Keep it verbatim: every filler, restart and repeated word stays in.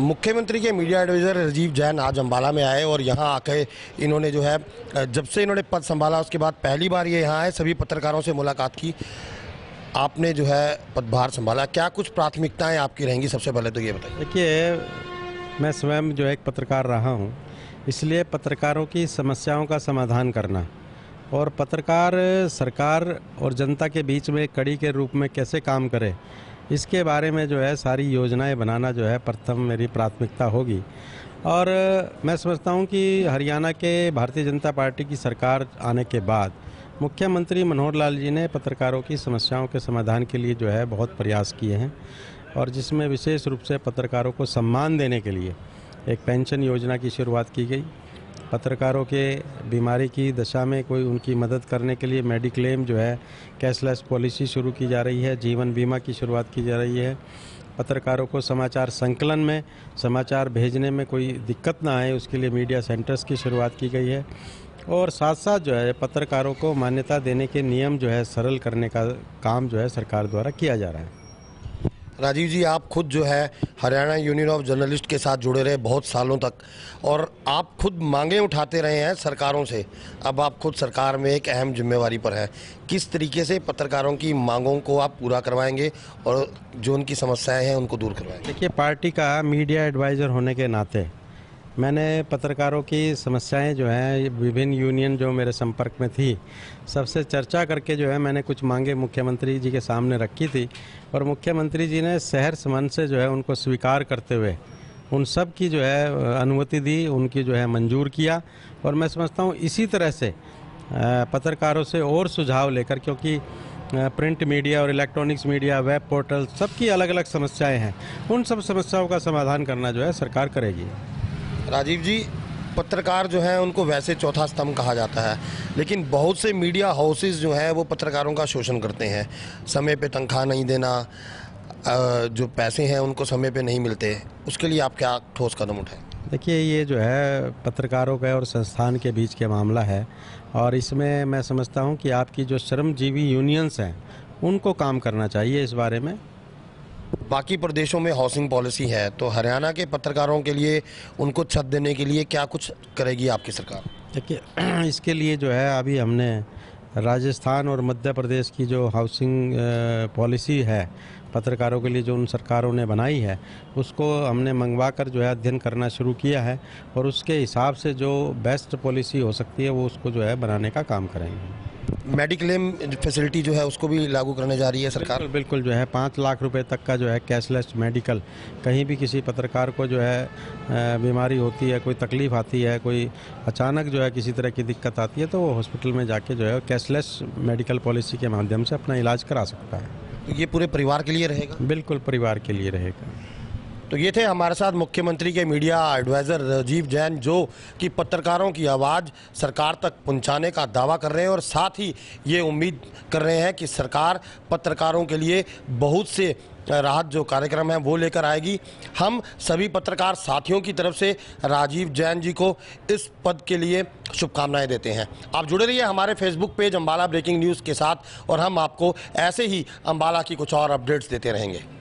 मुख्यमंत्री के media adviser Rajiv Jain आज अम्बाला में आए और यहाँ आके इन्होंने जो है जब से इन्होंने पद संभाला उसके बाद पहली बार ये यहाँ आए, सभी पत्रकारों से मुलाकात की। आपने जो है पदभार संभाला, क्या कुछ प्राथमिकताएं आपकी रहेंगी? सबसे पहले तो ये बताइए। देखिए, मैं स्वयं जो एक पत्रकार रहा हूँ, इसलिए पत्रकारों की समस्याओं का समाधान करना और पत्रकार सरकार और जनता के बीच में कड़ी के रूप में कैसे काम करे, इसके बारे में जो है सारी योजनाएं बनाना जो है प्रथम मेरी प्राथमिकता होगी। और मैं समझता हूं कि हरियाणा के भारतीय जनता पार्टी की सरकार आने के बाद मुख्यमंत्री मनोहर लाल जी ने पत्रकारों की समस्याओं के समाधान के लिए जो है बहुत प्रयास किए हैं, और जिसमें विशेष रूप से पत्रकारों को सम्मान देने के लिए एक पेंशन योजना की शुरुआत की गई। पत्रकारों के बीमारी की दशा में कोई उनकी मदद करने के लिए मेडिक्लेम जो है कैशलेस पॉलिसी शुरू की जा रही है, जीवन बीमा की शुरुआत की जा रही है। पत्रकारों को समाचार संकलन में समाचार भेजने में कोई दिक्कत ना आए, उसके लिए मीडिया सेंटर्स की शुरुआत की गई है। और साथ साथ जो है पत्रकारों को मान्यता देने के नियम जो है सरल करने का काम जो है सरकार द्वारा किया जा रहा है। राजीव जी, आप खुद जो है हरियाणा यूनियन ऑफ जर्नलिस्ट के साथ जुड़े रहे बहुत सालों तक, और आप खुद मांगे उठाते रहे हैं सरकारों से। अब आप खुद सरकार में एक अहम जिम्मेवारी पर हैं। किस तरीके से पत्रकारों की मांगों को आप पूरा करवाएंगे और जो उनकी समस्याएं हैं उनको दूर करवाएंगे? देखिए, पार्टी का मीडिया एडवाइज़र होने के नाते मैंने पत्रकारों की समस्याएं जो हैं विभिन्न यूनियन जो मेरे संपर्क में थी, सबसे चर्चा करके जो है मैंने कुछ मांगे मुख्यमंत्री जी के सामने रखी थी, और मुख्यमंत्री जी ने सहर्ष मन से जो है उनको स्वीकार करते हुए उन सब की जो है अनुमति दी, उनकी जो है मंजूर किया। और मैं समझता हूँ इसी तरह से पत्रकारों से और सुझाव लेकर, क्योंकि प्रिंट मीडिया और इलेक्ट्रॉनिक्स मीडिया, वेब पोर्टल, सबकी अलग अलग समस्याएँ हैं, उन सब समस्याओं का समाधान करना जो है सरकार करेगी। राजीव जी, पत्रकार जो हैं उनको वैसे चौथा स्तंभ कहा जाता है, लेकिन बहुत से मीडिया हाउसेस जो हैं वो पत्रकारों का शोषण करते हैं। समय पे तनख्वाह नहीं देना, जो पैसे हैं उनको समय पे नहीं मिलते, उसके लिए आप क्या ठोस कदम उठाएं? देखिए, ये जो है पत्रकारों का और संस्थान के बीच के मामला है, और इसमें मैं समझता हूँ कि आपकी जो श्रमजीवी यूनियंस हैं उनको काम करना चाहिए इस बारे में। बाकी प्रदेशों में हाउसिंग पॉलिसी है, तो हरियाणा के पत्रकारों के लिए उनको छत देने के लिए क्या कुछ करेगी आपकी सरकार? देखिए, इसके लिए जो है अभी हमने राजस्थान और मध्य प्रदेश की जो हाउसिंग पॉलिसी है पत्रकारों के लिए जो उन सरकारों ने बनाई है, उसको हमने मंगवा कर जो है अध्ययन करना शुरू किया है, और उसके हिसाब से जो बेस्ट पॉलिसी हो सकती है वो उसको जो है बनाने का काम करेंगे। मेडिक्लेम फैसिलिटी जो है उसको भी लागू करने जा रही है सरकार? बिल्कुल, बिल्कुल जो है पाँच लाख रुपए तक का जो है कैशलेस मेडिकल, कहीं भी किसी पत्रकार को जो है बीमारी होती है, कोई तकलीफ आती है, कोई अचानक जो है किसी तरह की दिक्कत आती है, तो वो हॉस्पिटल में जाके जो है कैशलेस मेडिकल पॉलिसी के माध्यम से अपना इलाज करा सकता है। तो ये पूरे परिवार के लिए रहेगा? बिल्कुल परिवार के लिए रहेगा। तो ये थे हमारे साथ मुख्यमंत्री के मीडिया एडवाइज़र राजीव जैन, जो कि पत्रकारों की आवाज़ सरकार तक पहुंचाने का दावा कर रहे हैं, और साथ ही ये उम्मीद कर रहे हैं कि सरकार पत्रकारों के लिए बहुत से राहत जो कार्यक्रम है वो लेकर आएगी। हम सभी पत्रकार साथियों की तरफ से राजीव जैन जी को इस पद के लिए शुभकामनाएं देते हैं। आप जुड़े रहिए हमारे Facebook page Ambala breaking news के साथ, और हम आपको ऐसे ही अम्बाला की कुछ और अपडेट्स देते रहेंगे।